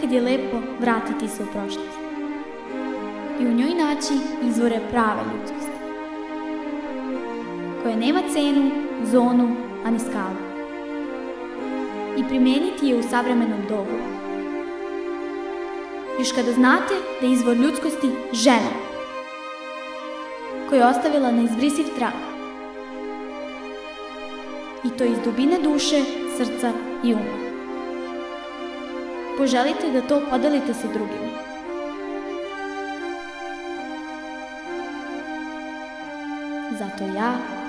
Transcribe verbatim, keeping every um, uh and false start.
ponekad je lepo vratiti se u prošlost i u njoj naći izvore prave ljudskosti, koja nema cenu, zonu, ani skalu, i primijeniti je u savremenom dobu. Još kada znate da je izvor ljudskosti žena, koja je ostavila neizbrisiv trag, i to iz dubine duše, srca i uma. Poželite da to podelite sa drugima. Zato ja